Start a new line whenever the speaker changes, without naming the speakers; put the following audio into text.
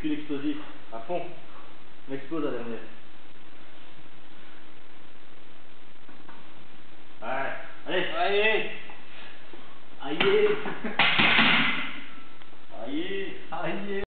véhicule explosif, à fond. On explose la dernière. Ouais. Allez.
Allez.
Allez.